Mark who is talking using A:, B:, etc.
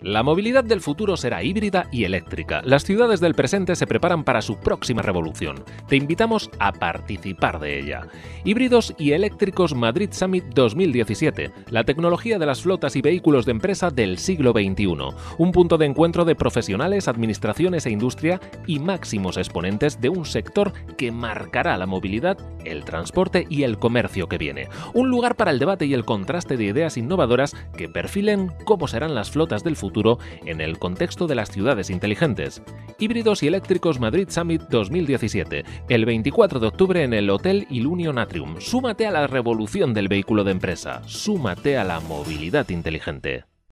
A: La movilidad del futuro será híbrida y eléctrica. Las ciudades del presente se preparan para su próxima revolución. Te invitamos a participar de ella. Híbridos y eléctricos Madrid Summit 2017. La tecnología de las flotas y vehículos de empresa del siglo XXI. Un punto de encuentro de profesionales, administraciones e industria y máximos exponentes de un sector que marcará la movilidad, el transporte y el comercio que viene. Un lugar para el debate y el contraste de ideas innovadoras que perfilen cómo serán las flotas del futuro en el contexto de las ciudades inteligentes. Híbridos y eléctricos Madrid Summit 2017, el 24 de octubre en el Hotel Ilunion Atrium. Súmate a la revolución del vehículo de empresa, súmate a la movilidad inteligente.